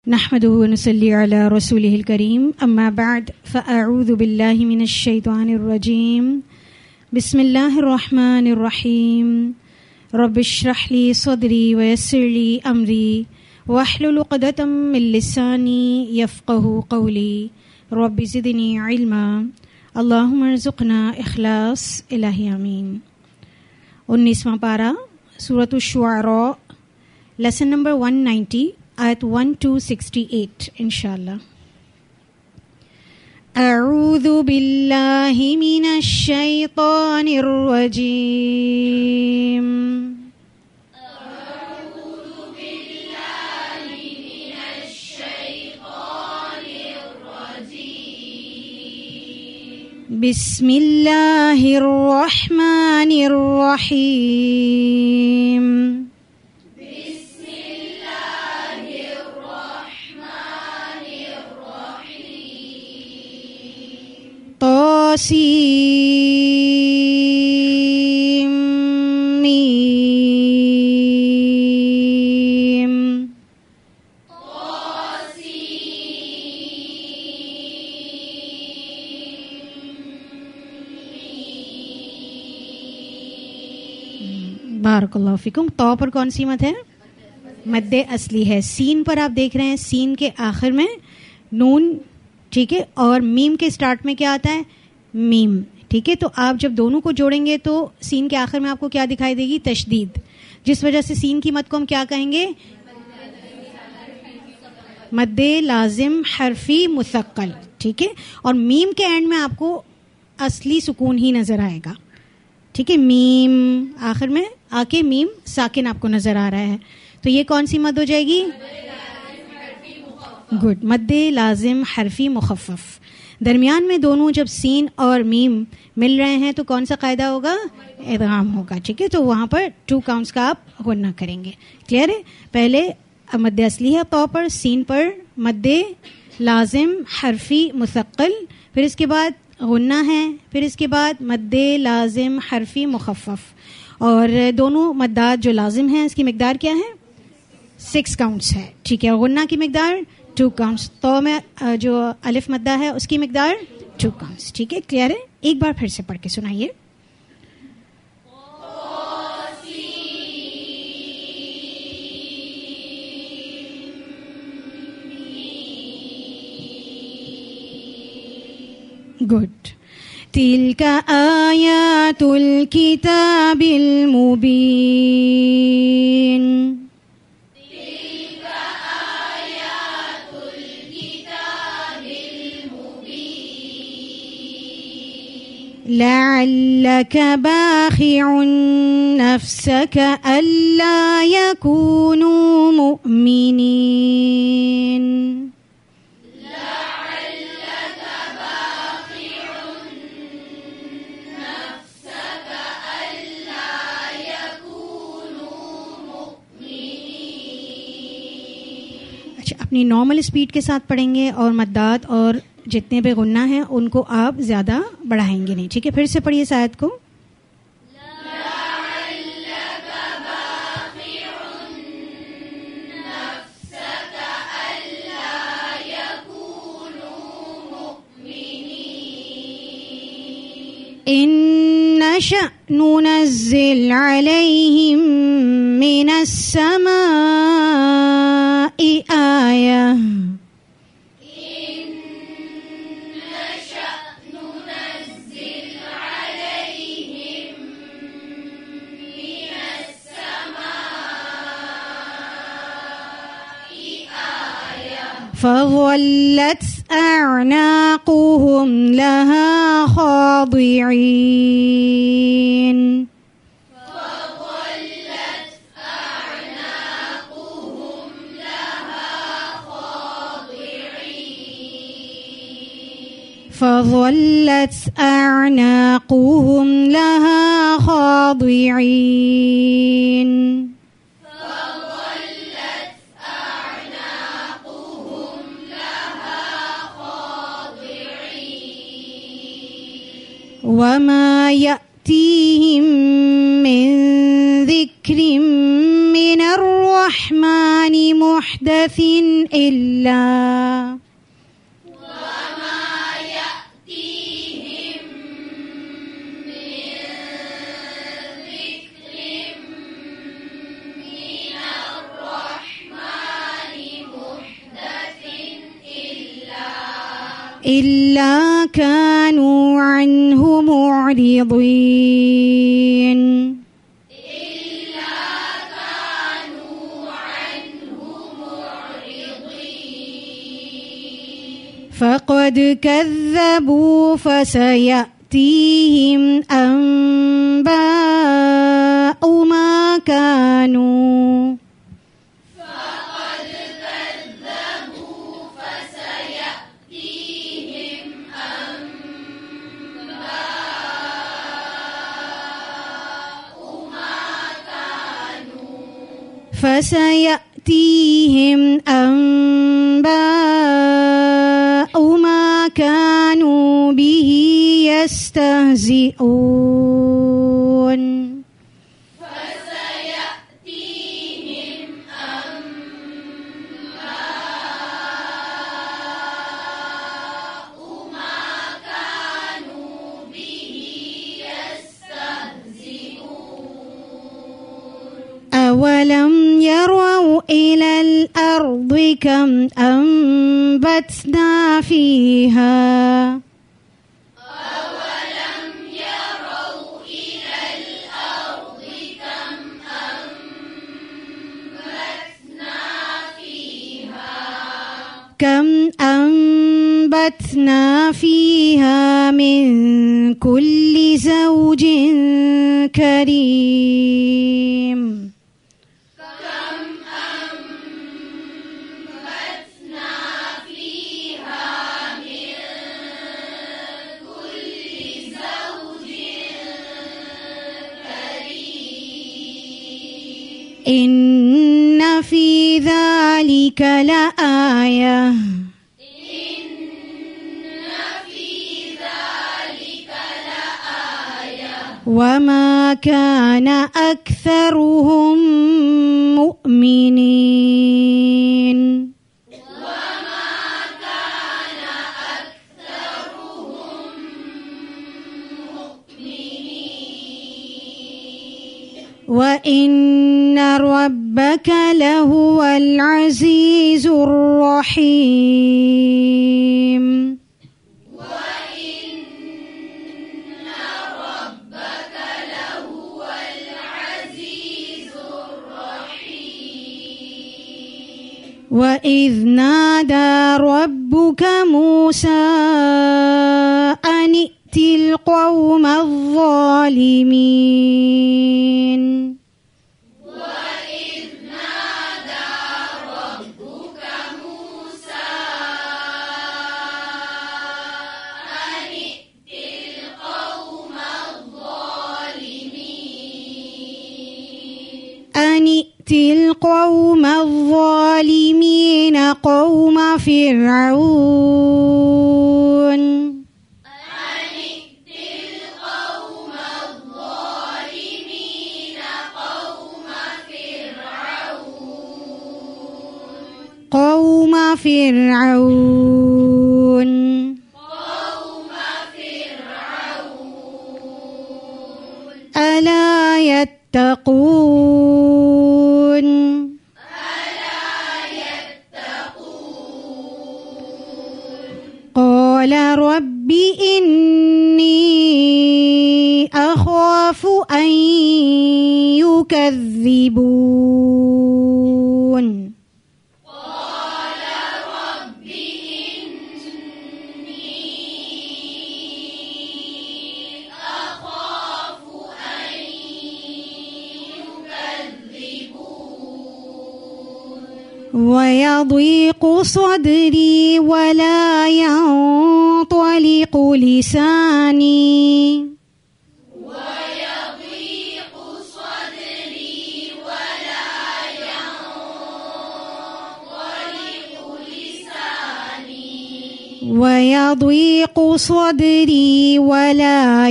नहमदुहु व नुसल्ली अला रसूलिहिल करीम अम्मा बाद फ़अऊज़ु बिल्लाहि मिनश शैतानिर रजीम बिस्मिल्लाहिर रहमानिर रहीम रब्बिश्रह ली सदरी व यस्सिर ली अमरी वहलुल उक़दतम मिन लिसानी यफ़क़हू क़ौली रब्बि ज़िदनी इल्मा अल्लाहुम्मा अर्ज़ुक़ना इख़लास इलाही आमीन। 19वां पारा सूरतुश शुआरा लेसन नंबर 190 आयत 1 to 68 इंशाअल्लाह। अऊज़ु बिल्लाहि मिनश शैतानिर रजीम। अऊज़ु बिल्लाहि मिनश शैतानिर रजीम। बिस्मिल्लाहिर रहमानिर रहीम। तासीम मीम। बारकल्लाहु फीकुम। तौ पर कौन सी मत है? मद्दे असली है। सीन पर आप देख रहे हैं, सीन के आखिर में नून, ठीक है, और मीम के स्टार्ट में क्या आता है? मीम, ठीक है। तो आप जब दोनों को जोड़ेंगे तो सीन के आखिर में आपको क्या दिखाई देगी? तशदीद, जिस वजह से सीन की मत को हम क्या कहेंगे? मद्दे लाजिम हरफी मुसक्कल, ठीक है। और मीम के एंड में आपको असली सुकून ही नजर आएगा, ठीक है। मीम आखिर में आके मीम साकिन आपको नजर आ रहा है, तो ये कौन सी मद हो जाएगी? गुड, मद्दे लाजिम हरफी मुखफ़फ़। दरमियान में दोनों जब सीन और मीम मिल रहे हैं तो कौन सा कायदा होगा? इदगाम होगा, ठीक है। तो वहाँ पर 2 काउंट्स का आप गुन्ना करेंगे। क्लियर है? पहले मद्दे असली है तौर पर, सीन पर मद्दे लाजिम हरफी मुसक्कल, फिर इसके बाद गुन्ना है, फिर इसके बाद मद्दे लाजिम हरफी मुखफ़फ़। और दोनों मद्दात जो लाजिम हैं इसकी मिकदार क्या है? 6 काउंट्स है, ठीक है। और गुन्ना की मिकदार 2 काउंट्स। तो में जो अलिफ मद्दा है उसकी मिकदार 2 काउंट्स, ठीक है। क्लियर है? एक बार फिर से पढ़ के सुनाइए। गुड। तिल्का आयातुल किताबिल मुबीन। लअल्लक बाखिउन नफ्सक अल्ला यकूनू मुअमिनीन। लअल्लक बाखिउन नफ्सक अल्ला यकूनू मुअमिनीन। अच्छा, अपनी नॉर्मल स्पीड के साथ पढ़ेंगे और मद्दात और जितने भी गुन्ना हैं उनको आप ज़्यादा बढ़ाएंगे नहीं, ठीक है। फिर से पढ़िए इस आयत को। इन्ना शअनु नज़्ज़िल अलैहिम मिनस समाई आया। فظلت أعناقهم لها خاضعين। فظلت أعناقهم لها خاضعين। وما يأتيهم من ذكر من الرحمن الرحمن محدث إلا إلا كانوا عنه معرضين فقد كذبوا فسيأتيهم أنباء ما كانوا فسيأتيهم أنباء ما كانوا به يستهزئون أولم يروا إلى الأرض كم أنبتنا فيها كم أنبتنا فيها من كل زوج كريم إن في ذلك لآية وما كان أكثرهم مؤمنين وإن ربك لهو العزيز الرحيم وإذ نادى ربك موسى أن ائت القوم الظالمين وإذ نادى ربك موسى أن ائت القوم الظالمين أن ائت القوم الظالمين قوم فرعون قوم فرعون ألا يتقون قال رب إني أخاف أن يكذبون ويضيق صدري ولا ينطلق لساني ويضيق صدري ولا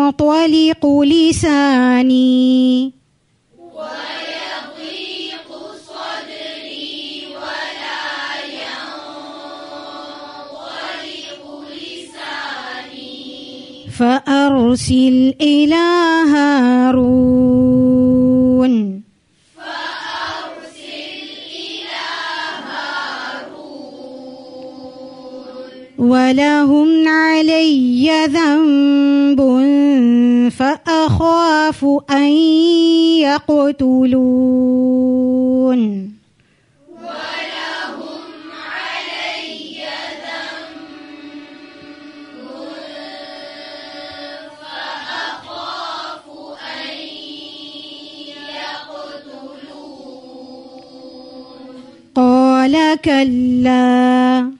ينطلق لساني فأرسل إلى هارون ولهم علي ذنب فأخاف أن يقتلون قال كلا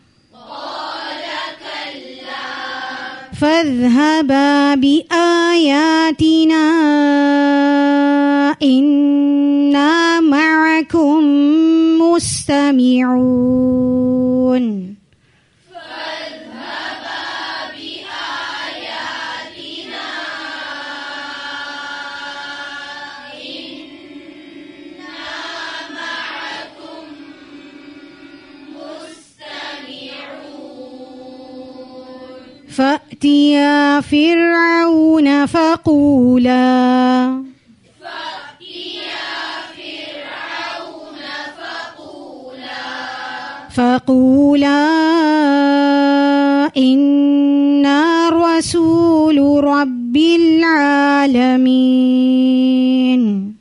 فاذهبا بآياتنا إنا معكم مستمعون فأتيا فرعون فقولا إنا رسول رب العالمين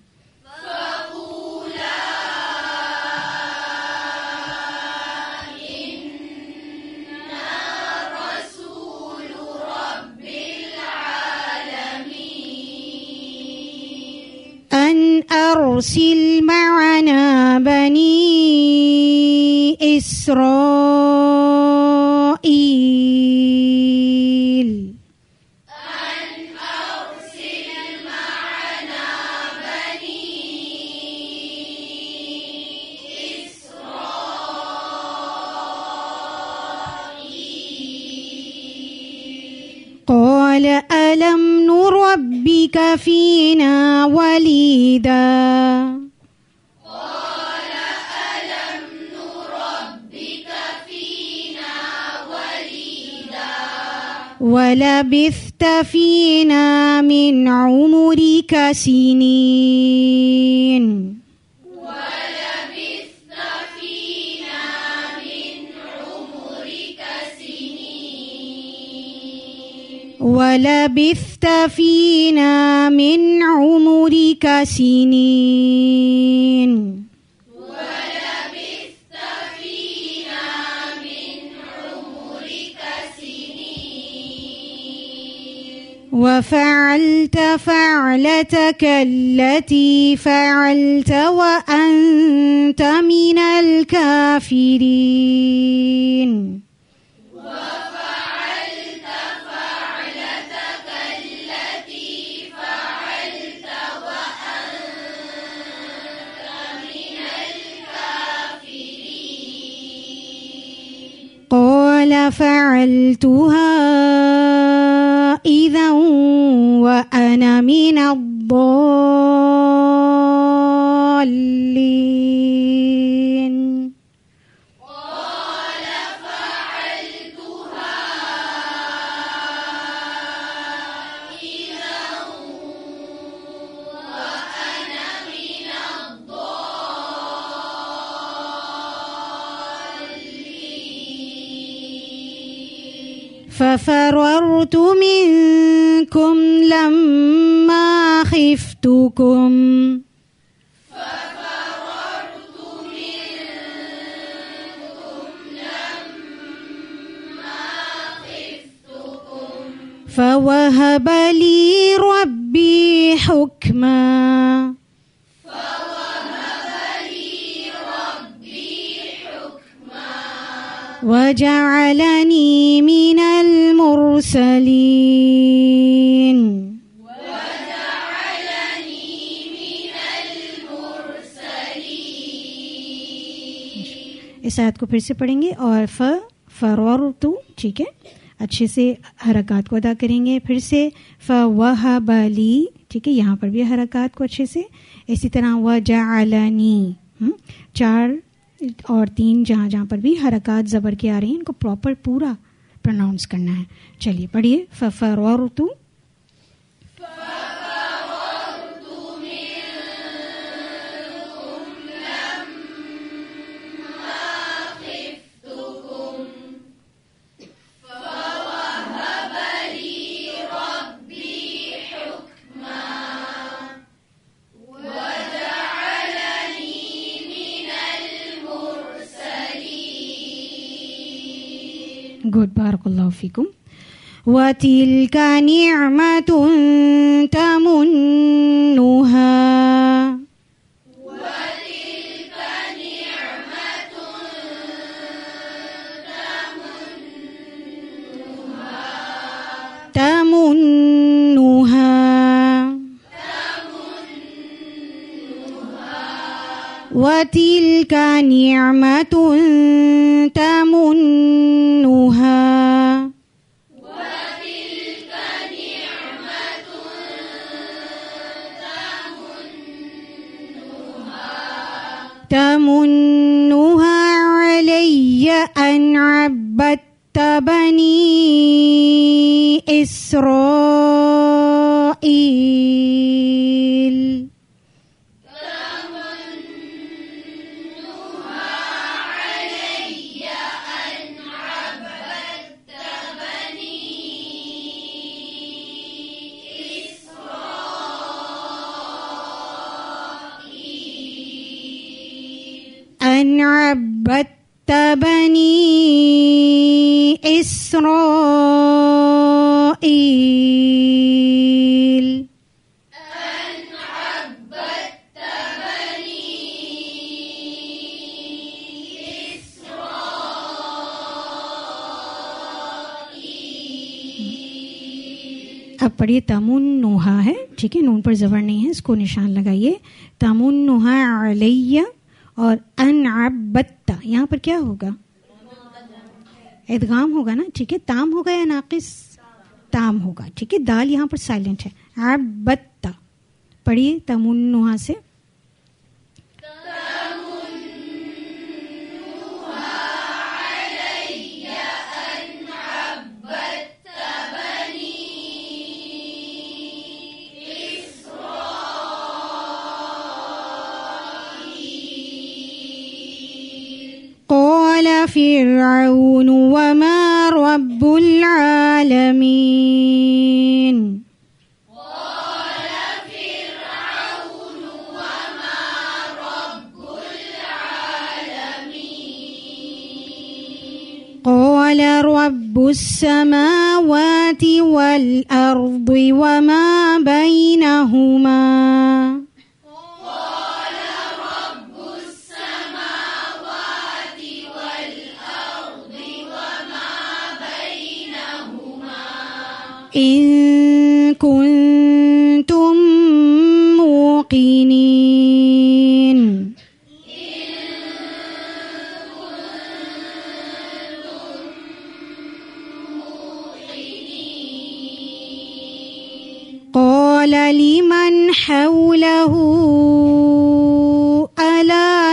أن أرسل معنا بني إسرائيل قال ألم نربك فينا وليدا ولبثت فينا من عمرك سنين ولبثت فينا من عمرك سنين وفعلت فعلتك التي فعلت وأنت من الكافرين قال فعلتها إذا وأنا من الضالين ففررت منكم لما خفتكم فوهب لي ربي حكما وجعلني من المرسلين इस आयत को फिर से पढ़ेंगे और फरवरतु, ठीक है, अच्छे से हरकत को अदा करेंगे। फिर से फवहबली, ठीक है, यहाँ पर भी हरकत को अच्छे से, इसी तरह वजअलनी, 4 और 3 जहाँ जहाँ पर भी हरकत ज़बर के आ रही हैं इनको प्रॉपर पूरा प्रोनाउंस करना है। चलिए पढ़िए। फफररतु गुड, बारकल्लाहु फीकुम। वतिल्क निअमतुन तमुन्नुहा तमुन्नुहा वतिल्क निअमतुन तमुन्नुहा तमुन्नुहा अलय्य अन अब्बत बनी इस्राईल। أن عبدت بني إسرائيل أن عبدت بني إسرائيل। अब पढ़िए तमुन्नुहा है, ठीक है, नून पर जबर नहीं है, इसको निशान लगाइए। तमुन्नुहा अलैया और अनअब्बत्ता, यहाँ पर क्या होगा? इदगाम होगा ना, ठीक है। ताम होगा या नाकिस? ताम होगा, ठीक है। दाल यहाँ पर साइलेंट है। अब्बत्ता पढ़िए तमुन्नुहा से। قال فرعون وما رب العالمين قال فرعون وما رب العالمين قال رب السماوات والأرض وما بينهما إن كنتم موقنين قال لمن حوله ألا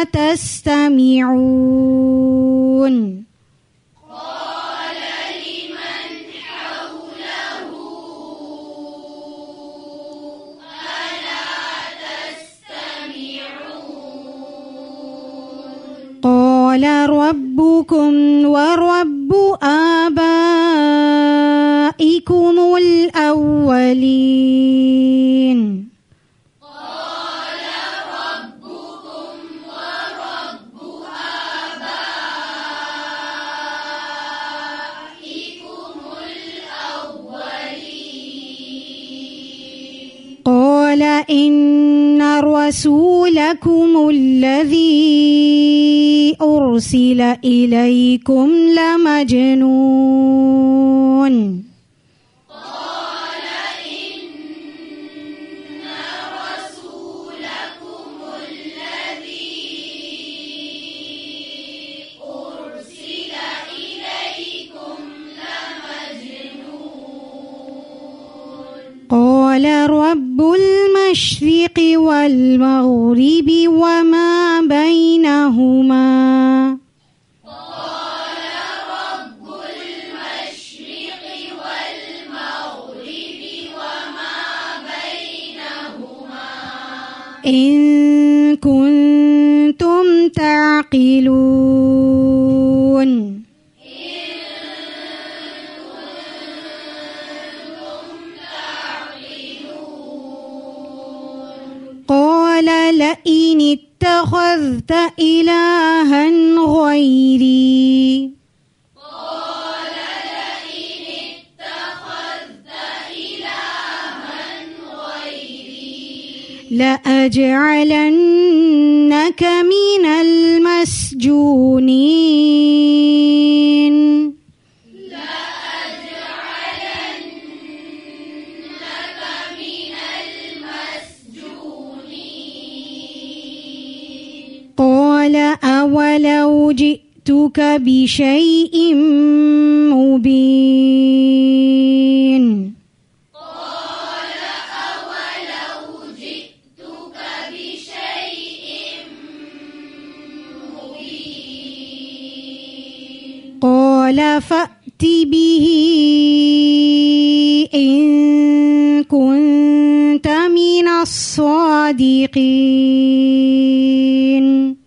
تستمعون قال ربكم ورب آبائكم الأولين قال ربكم ورب آبائكم الأولين قال إن رسولكم الذي أرسل إليكم لمجنون قال إن رسولكم الذي أرسل إليكم لمجنون قال رب المشرق والمغرب وما بينهما قال رب المشرق إن كنتم تعقلون. قال لئن اتخذت إلها غيري لأجعلنك من المسجونين. قال أولو جئتك بشيء مبين. قال فأت به إن كنت من الصادقين.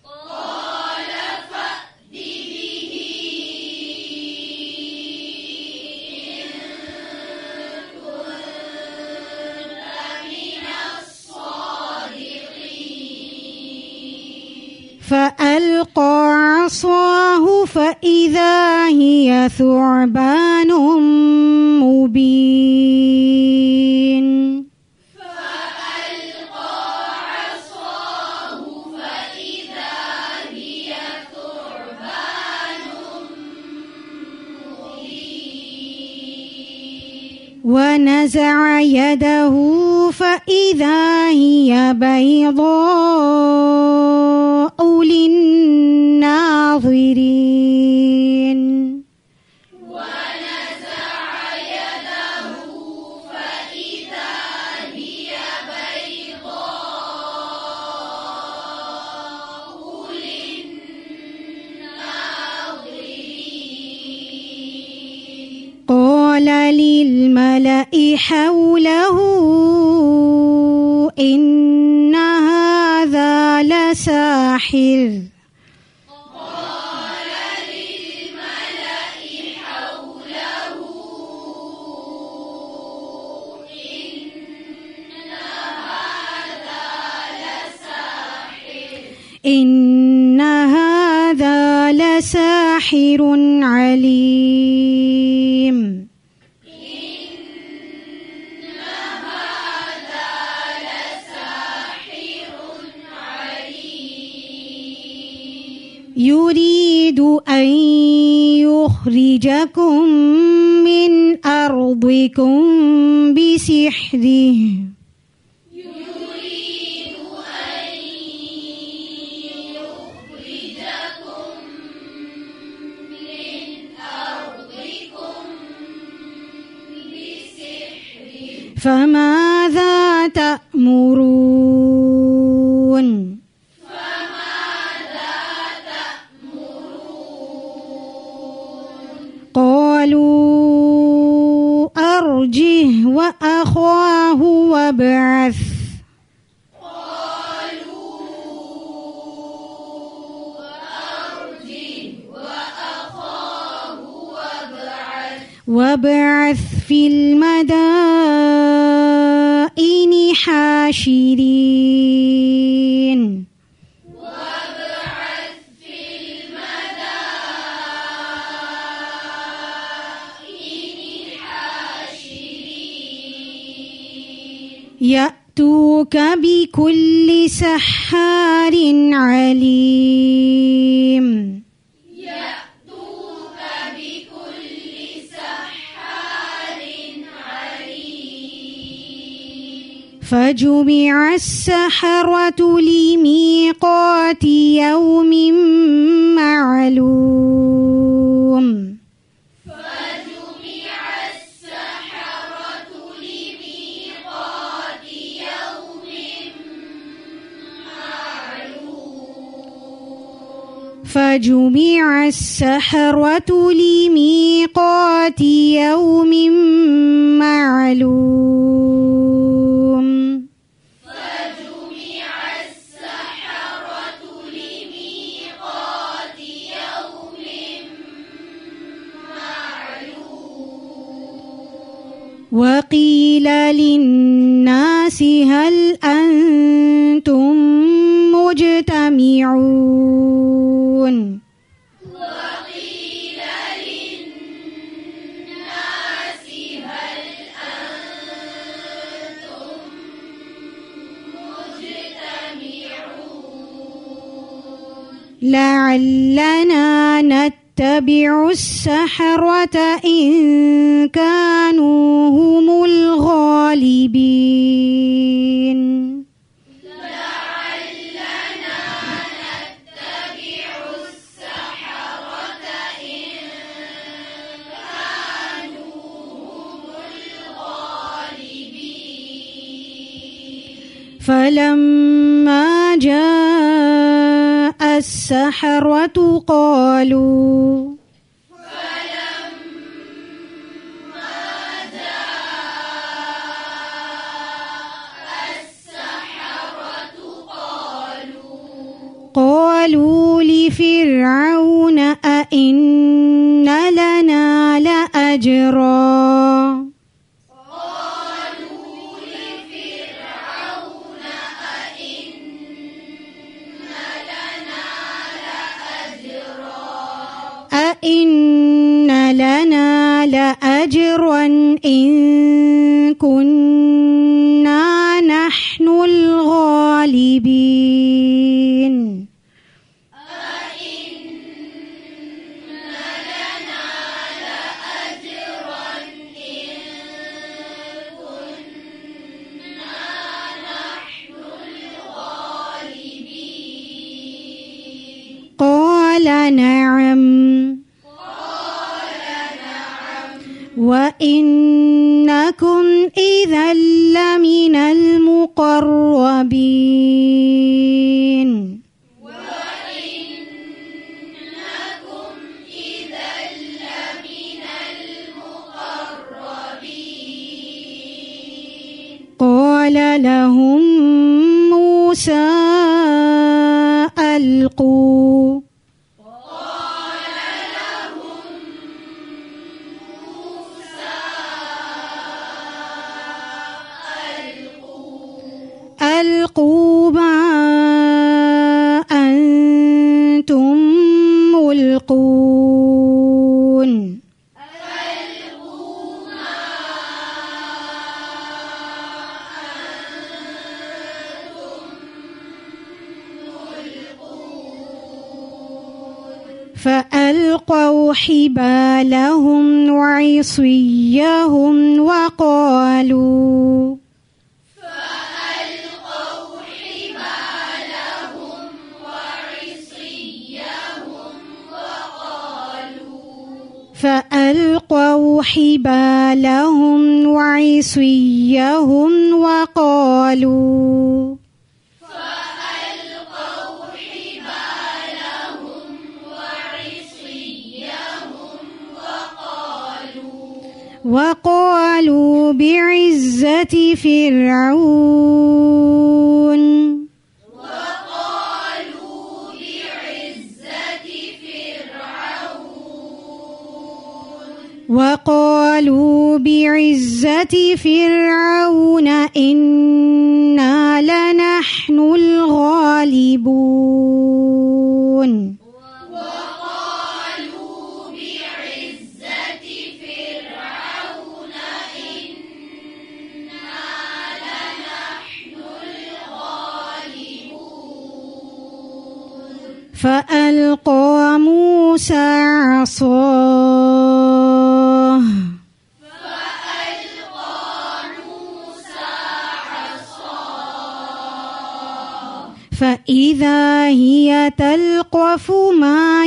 فألقى عصاه فإذا هي ثعبان مبين. ونزع يده فإذا هي بيضاء للناظرين. قال للملأ حوله إن هذا لساحر. إن هذا لساحر عليم. يريد أن يخرجكم من أرضكم بسحره. فماذا تأمرون؟ قالوا أرجه وأخاه وابعث. وابعث في المدائن حاشرين. يأتوك بكل سحار عليم. فجمع السحرة لميقات يوم معلوم. فجمع السحرة لميقات يوم معلوم. فجمع وقيل للناس هل أنتم مجتمعون وقيل للناس هل أنتم مجتمعون لعلنا نتبع السحرة إن كانوا هم الغالبين لعلنا نتبع السحرة إن كانوا هم الغالبين فلما جاء السحرة قالوا قالوا لفرعون أئن لنا لأجرا أئن لنا لأجرا إن كنا نحن الغالبين قال نعم وإنكم إذا لمن المقربين قال لهم موسى ألقوا ألقوا ما أنتم ملقون فألقوا حبالهم وعصيهم وقالوا فألقوا حبالهم وعصيهم وقالوا وقالوا بعزة فرعون وقالوا بعزة فرعون إنا لنحن الغالبون فألقى موسى عصاه فإذا هي تلقف ما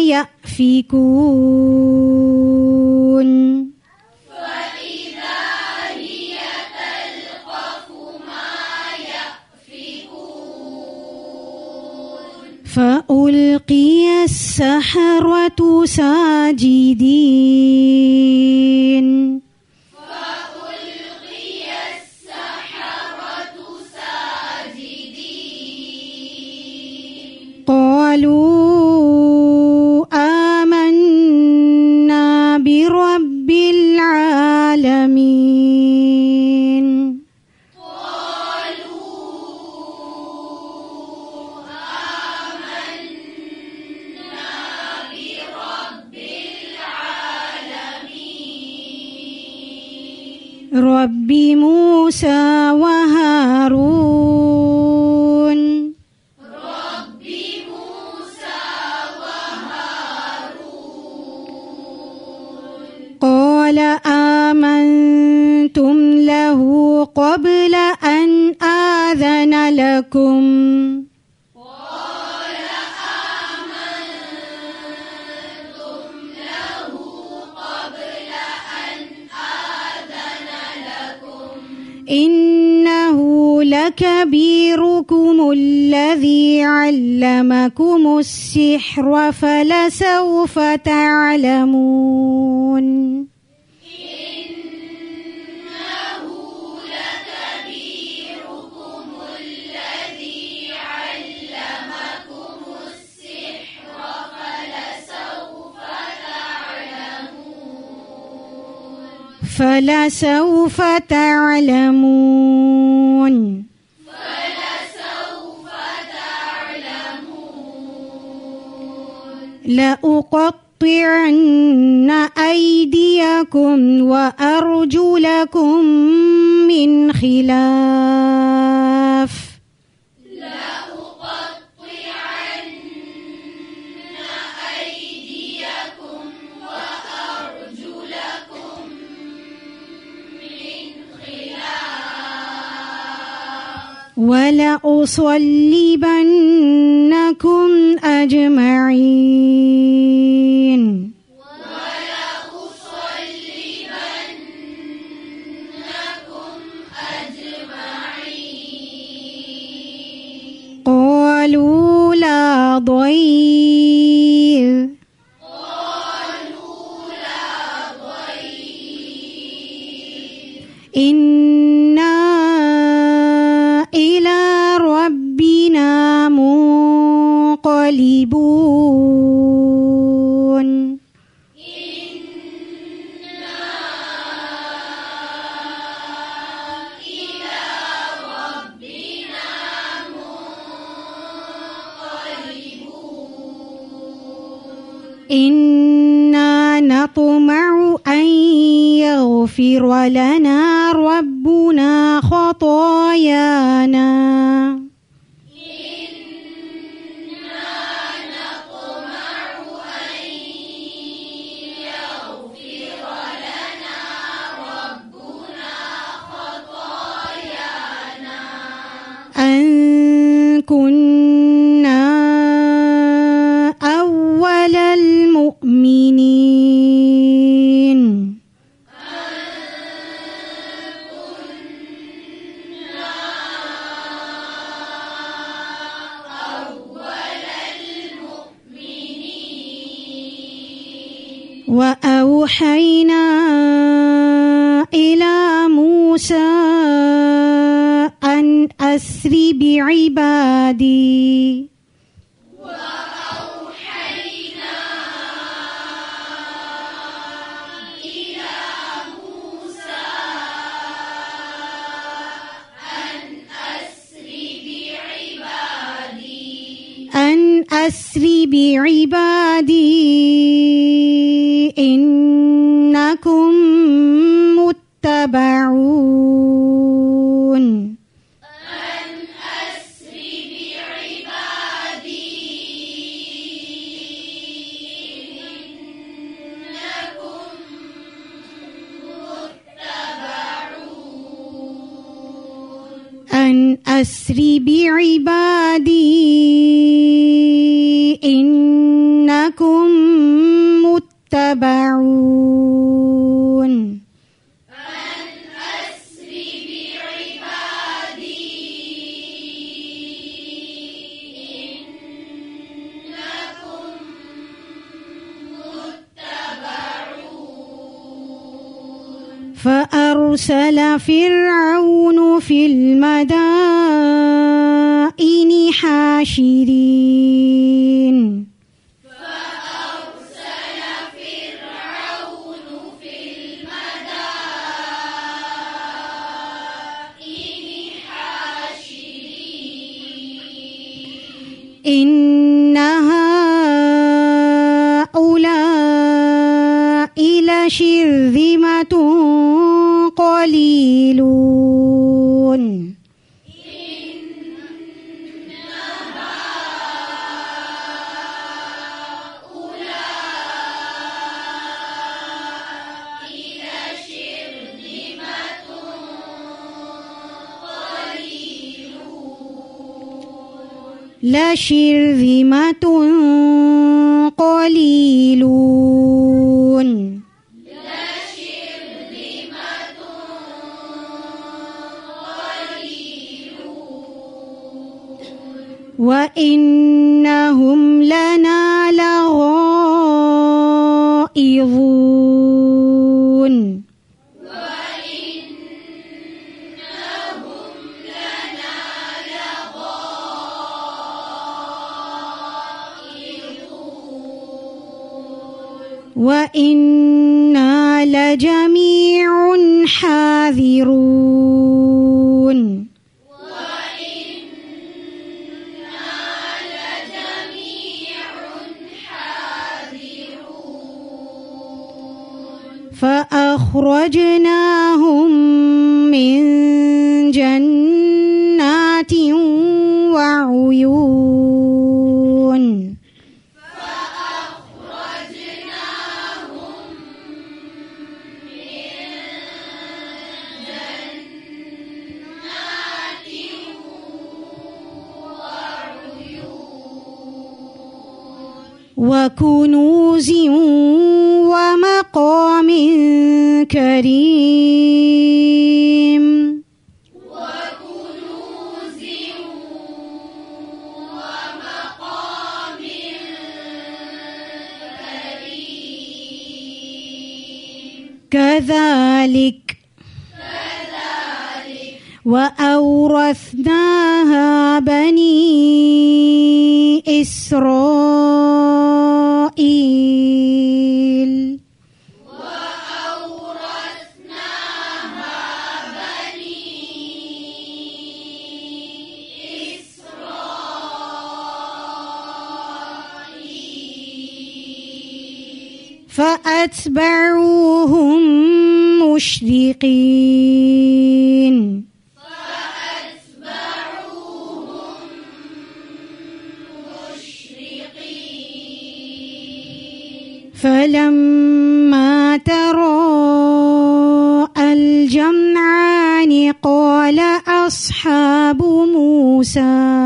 يأفكون فألقي السحرة ساجدين قالوا آمنا برب العالمين رب موسى وهارون رب موسى وهارون قال آمنتم له قبل أن آذن لكم قال آمنتم له قبل أن آذن لكم إنه لكبيركم الذي علمكم السحر فلسوف تعلمون إنه لكبيركم الذي علمكم السحر فلسوف تعلمون لأقطعن أيديكم وأرجلكم من خلاف لأقطعن أيديكم وأرجلكم من خلاف ولأصلبنكم أجمعين ولأصلبنكم أجمعين قالوا لا ضير قالوا لا ضير إنا إلى ربنا منقلبون إنا إلى ربنا منقلبون إنا نطمع أن يغفر لنا ربنا خطايانا إنا نطمع أن يغفر لنا ربنا خطايانا أن كنا أول المؤمنين وأوحينا إلى موسى أن أسر بعبادي وأوحينا إلى موسى أن أسر بعبادي إنكم متبعون أن أسر بعبادي إنكم متبعون أن أسر بعبادي إنكم متبعون أن أسر بعبادي إنكم متبعون فأرسل فرعون في المدائن حاشرين فأرسل فرعون في المدائن حاشرين إن هؤلاء لشرذمة قليلون لشرذمة قليلون وإنهم لنا لغائظون وإنا لجميع حاذرون فأخرجناهم من جنات وعيون وكنوز ومقام كريم كذلك وأورثناها بني إسرائيل فأتبعوهم مشرقين فلما تراءى الجمعان قال أصحاب موسى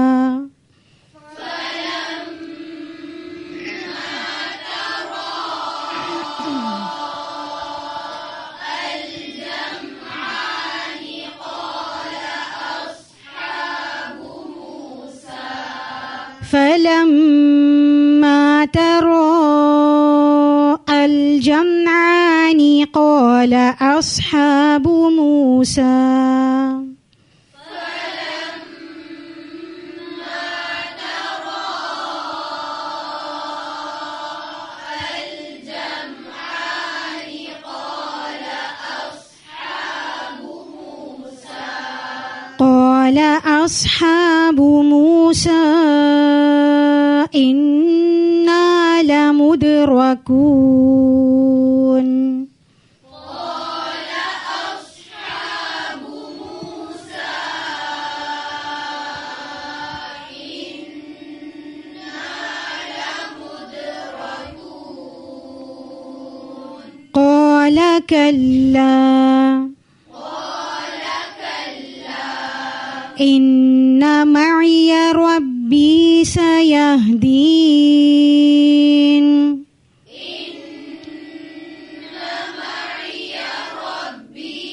فلما تراءى الجمعان قال أصحاب موسى أصحاب موسى إنا لمدركون قال أصحاب موسى إنا لمدركون قال كلا إن معي ربي سيهدين إن معي ربي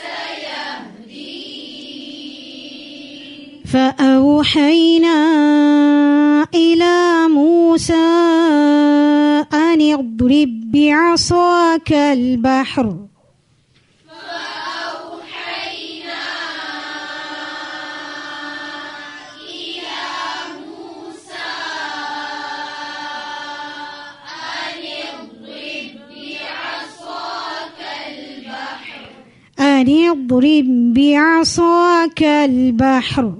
سيهدين فأوحينا إلى موسى أن اضرب بعصاك البحر أن اضرب بعصاك البحر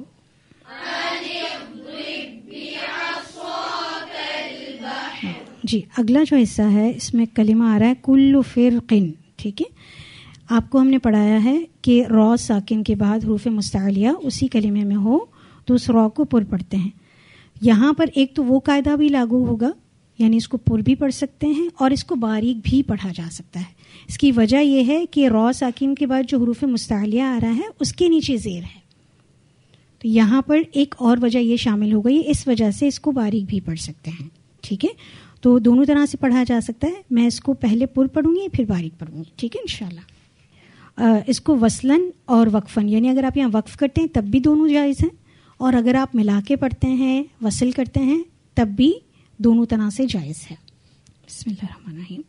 जी अगला जो हिस्सा है इसमें कलिमा आ रहा है कुल्लु फिरकिन। ठीक है, आपको हमने पढ़ाया है कि रॉ साकिन के बाद हरूफ मुस्तअलिया उसी कलिमे में हो तो उस रॉ को पुर पढ़ते हैं। यहाँ पर एक तो वो कायदा भी लागू होगा, यानी इसको पुर भी पढ़ सकते हैं और इसको बारीक भी पढ़ा जा सकता है। इसकी वजह यह है कि रॉ साकिन के बाद जो हरूफ मुस्तअलिया आ रहा है उसके नीचे ज़ेर है, तो यहाँ पर एक और वजह ये शामिल हो गई, इस वजह से इसको बारीक भी पढ़ सकते हैं। ठीक है, तो दोनों तरह से पढ़ा जा सकता है। मैं इसको पहले पुर पढ़ूंगी फिर बारीक पढ़ूंगी, ठीक है इंशाल्लाह। इसको वसलन और वक्फन, यानी अगर आप यहाँ वक्फ करते हैं तब भी दोनों जायज़ हैं, और अगर आप मिला के पढ़ते हैं वसल करते हैं तब भी दोनों तरह से जायज़ है। बिस्मिल्लाहिर्रहमानिर्रहीम।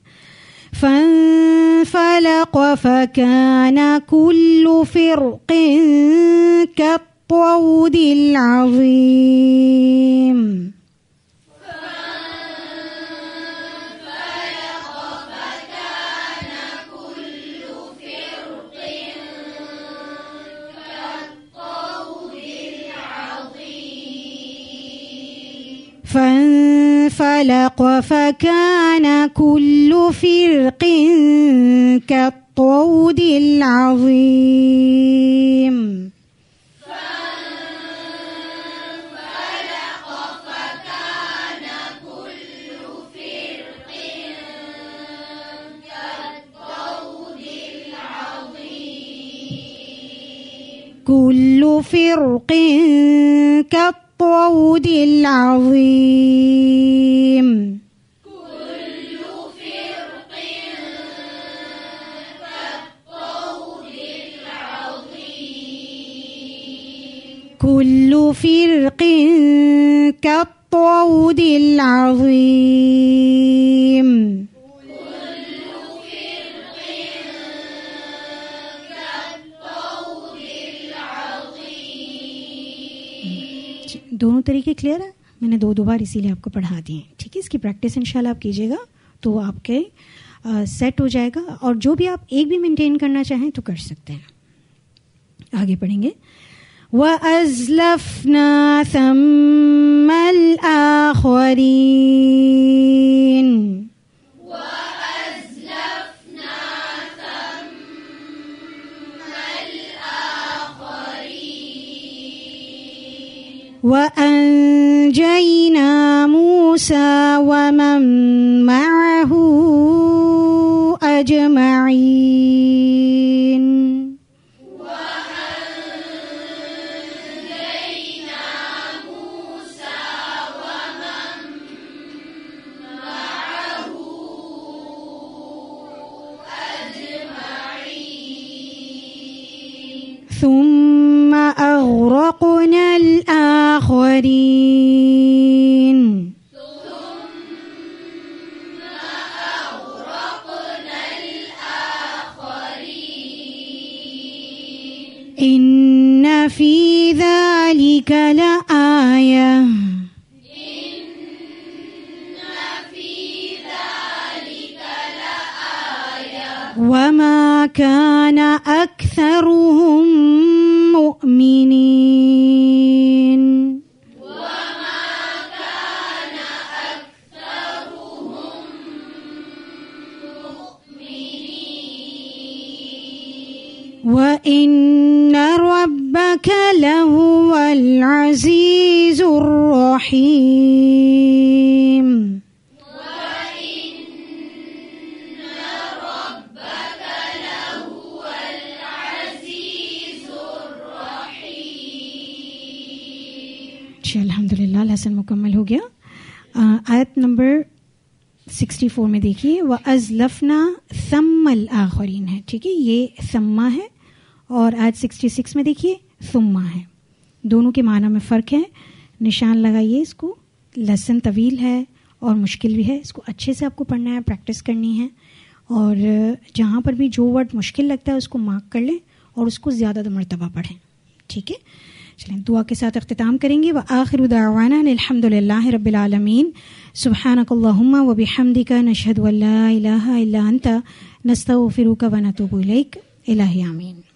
फंफलक फकान कुल्लु फिरक़िन कत्तौदिल अज़ीम। فانفلق فكان كل فرق كالطود العظيم. فانفلق فكان كل فرق كالطود العظيم. كل فرق كالطود العظيم. كل فرق كالطود العظيم. كل فرق كالطود العظيم. दोनों तरीके क्लियर है, मैंने दो बार इसीलिए आपको पढ़ा दिए। ठीक है, इसकी प्रैक्टिस इंशाल्लाह आप कीजिएगा तो आपके सेट हो जाएगा, और जो भी आप एक भी मेंटेन करना चाहें तो कर सकते हैं। आगे पढ़ेंगे। वअज़लफ़ना थम्मल आख़रीन। वअंजयना मूसा वमन मअहू अजमईन। वअंजयना मूसा वमन मअहू अजमईन। ثم أغرقنا الآخرين. إن في ذلك لآية. إن في ذلك لآية. وما كان أكثرهم مؤمنين. وما كان أكثرهم مؤمنين. وإن ربك لهو العزيز الرحيم. وإن ربك لهو العزيز الرحيم. जी अल्हम्दुलिल्लाह, लेसन मुकम्मल हो गया। आयत नंबर 64 में देखिए, व अज़लफ़ना थम्मल आख़रीन है। ठीक है, ये थम्मा है, और आयत 66 में देखिए थुम्मा है। दोनों के माना में फ़र्क है, निशान लगाइए। इसको लेसन तवील है और मुश्किल भी है, इसको अच्छे से आपको पढ़ना है, प्रैक्टिस करनी है, और जहाँ पर भी जो वर्ड मुश्किल लगता है उसको मार्क कर लें और उसको ज़्यादा मरतबा पढ़ें। ठीक है, चलें दुआ के साथ अख्तिताम करेंगे। व आखिरु दावाना अल्हम्दुलिल्लाहि रब्बिल आलमीन। सुब्हानकल्लाहुम्मा व बिहम्दिका नशहदु अल्ला इलाहा इल्ला अंता नस्तगफिरुका व नतूबु इलैक। इलाही आमीन।